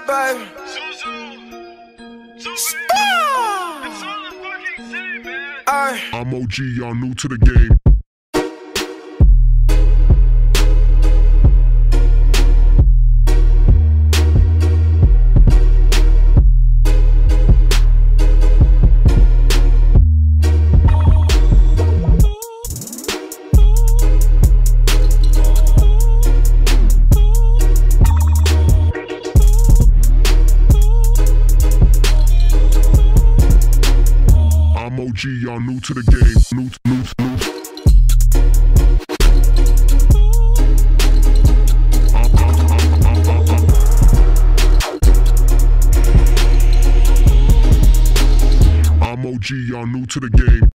baby. I'm OG, y'all new to the game. I'm OG, y'all new to the game. New. I'm OG, y'all new to the game.